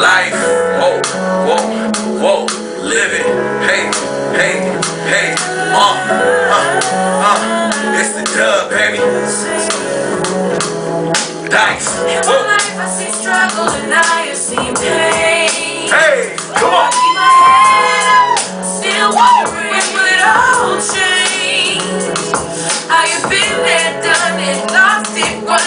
life. Whoa, whoa, whoa, living. Hey, hey, hey, it's the dub, baby. Dice. In my life I see struggle and I have seen pain. Hey, come on. Keep my head up, still wondering when will it all change. I have been there, done it, lost it, won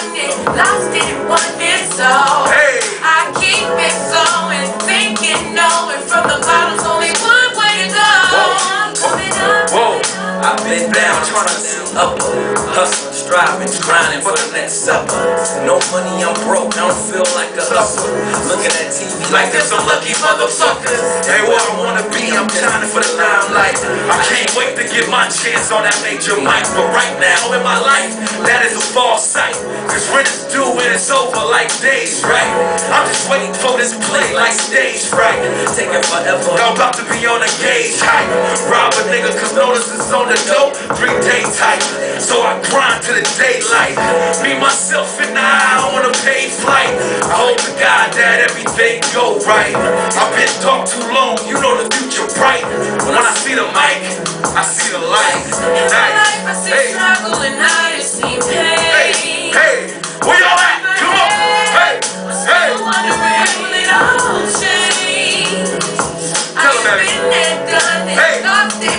it, so Hey. I keep it flowing, thinking, knowing from the bottom's only one way to go. I'm coming up. Whoa, I've been down trying to see up, hustling, striving, grinding for the next supper. No money, I'm broke, I don't feel like a hustler. Looking at TV like there's some lucky motherfuckers. Hey, where I wanna be, I'm shining for the limelight. I can't wait to get my chance on that major mic. But right now in my life, that is a false sight. Cause rent is due and it's over like days, right? I'm just waiting for this play like stage fright. Taking forever, I'm about to be on a gauge hype. Rob a nigga cause notice is on the dope, 3-day type. So I grind to the daylight. Me, myself, and I on a paid flight. I hope to God that everything go right. I've been dark too long, you know the future bright. When I see the mic, I see the light. In my life I see struggle and I have seen pain. Hey, where y'all at? Come on. Hey, hey. Wondering will it all change. I've been there, done it, lost it,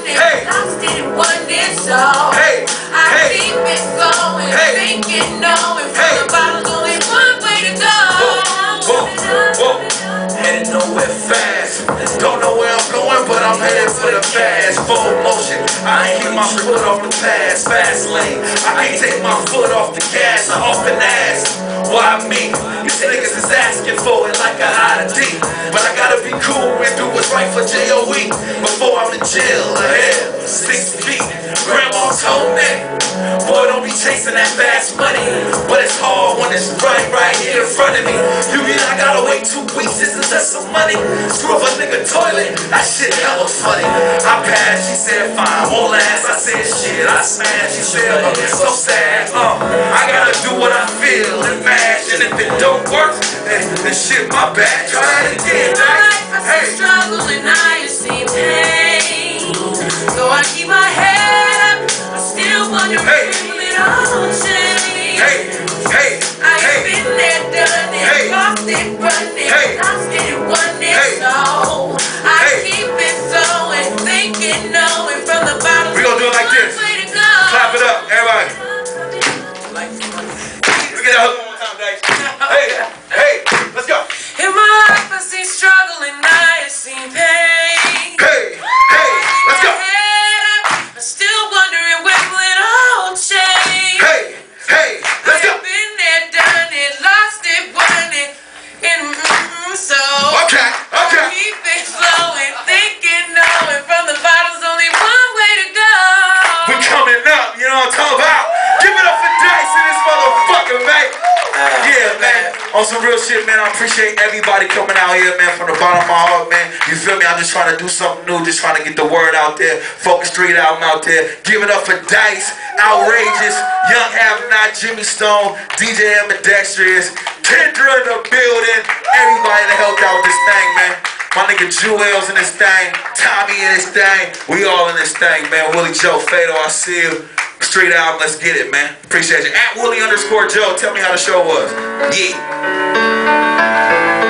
won it, so I keep it flowing, thinking, knowing from the bottom's only one way to go. Whoa, headed nowhere fast. Don't know where I'm going, but I'm headed for the fast. Full motion, I ain't keep my foot off the fast lane. I can't take my foot off the gas. I often ask, why me? These niggas is asking for it like an ID. But I gotta be cool and do what's right for JOE. Before I'm in jail or hell, 6 feet. Grandma told me, boy, don't be chasing that fast money. But it's hard when it's right here in front of me. You mean I gotta wait 2 weeks? Isn't that some money? Screw up a nigga toilet, that shit hella funny. I passed, she said fine, won't last. I said shit, I smashed. She said, so sad. I gotta do what I feel and mash. And if it don't work, then shit, my bad. Try that again, In my life I see struggle and I have seen pain. So I keep my head up, I'm still wondering will it all change. I have been there, done it, lost it, won it, so I keep it flowing, thinking, knowing from the bottom. We gonna do it like this. Clap it up, everybody. Look at that hook one more time, Dave. Hey, let's go. In my life I see struggle and I have seen pain. Hey, let's go. I'm still wondering when will it all change. Hey, let's go. I've been there, done it, lost it, won it, and so Okay. I keep it flowing, thinking, knowing from the bottom's only one way to go. We're coming up, you know what I'm talking about? Give it up for Dice in this motherfucker, man. Yeah, man. On some real shit, man. I appreciate everybody coming out here, man, from the bottom of my heart, man. You feel me? I'm just trying to do something new, just trying to get the word out there. Focus Street album out there. Give it up for Dice, Outrageous, Young Have Not, Jimmy Stone, DJ Ambidextrous, Kendra in the building. Everybody that helped out with this thing, man. My nigga Jewel's in this thing, Tommy in this thing. We all in this thing, man. Willie Joe Fado, I see you. Street album, let's get it, man. Appreciate you. @Willie_Joe, tell me how the show was. Yeah.